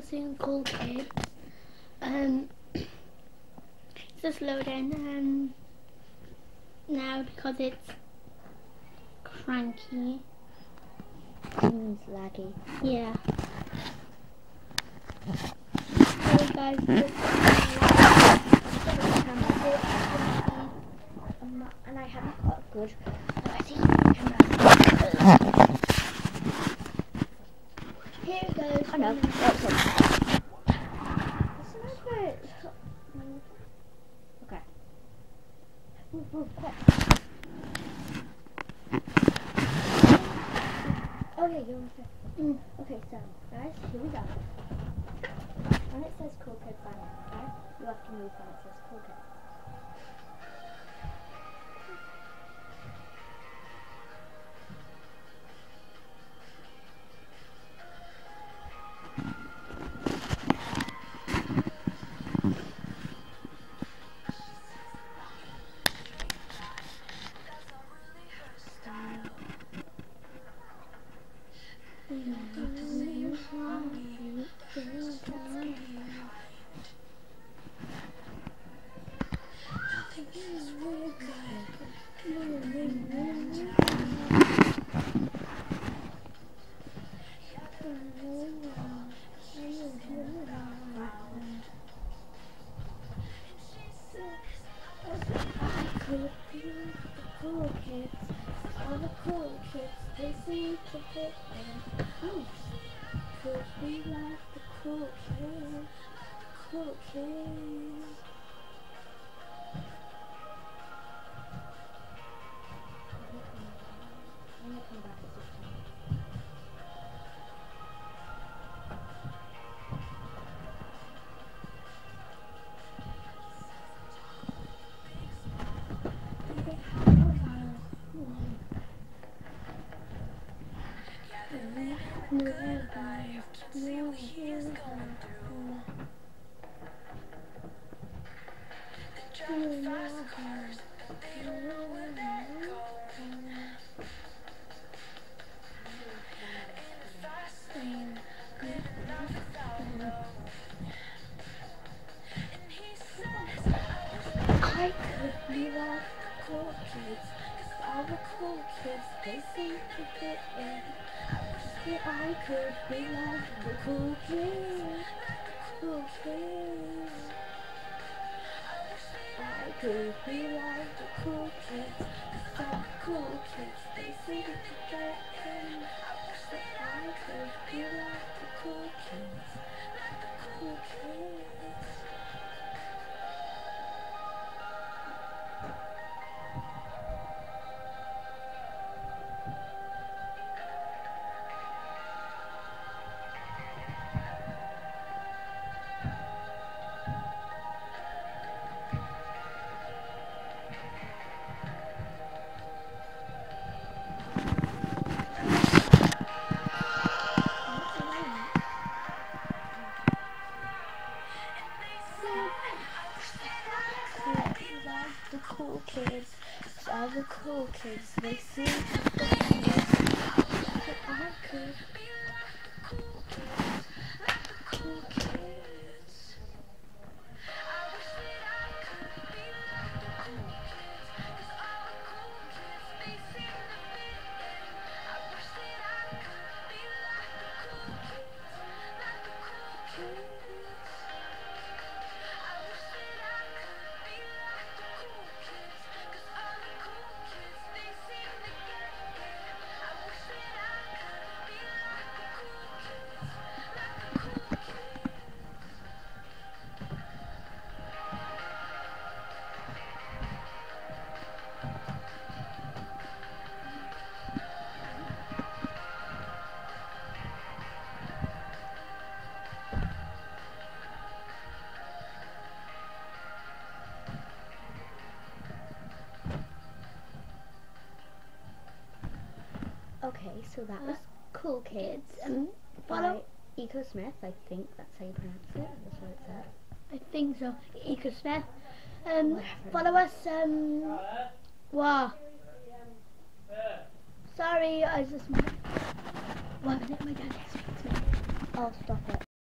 soon Cool Kids. It's just loading now because it's cranky. It's laggy. Yeah. So guys, and I haven't got a good here it goes. Oh no, that's it. Okay. Okay, you're okay. Okay, so guys, here we go. When it says Cool Kids on it, okay, you have to move when it says Cool Kids. Cool kids, all the cool kids, they seem to fit in. Could be like the cool kids, cool kids. Let me come back to this time. I could be like the cool kids, all the cool kids, they seem to fit in. That I could be like the cool kids, cool kids. I could be like the cool kids, all the cool kids, they seem to fit in. That I could be like the cool kids, cool kids. The cool kids, all the cool kids, they seem to fit in. But I could be like the cool kids. I wish that I could be like the cool kids, 'cause all the cool kids, they seem to fit in. I wish that I could be like the cool kids, like the cool kids. I wish that I could be like the cool kids, 'cause all the cool kids, they seem to get it. I wish that I could be like the cool kids, like the cool kids. Okay, so that was Cool Kids by Eco Smith. I think that's how you pronounce it. That's what it said. I think so. Eco Smith. Follow us. Wow. Sorry, I just. 1 minute, my dad has to speak to me. Oh, stop it.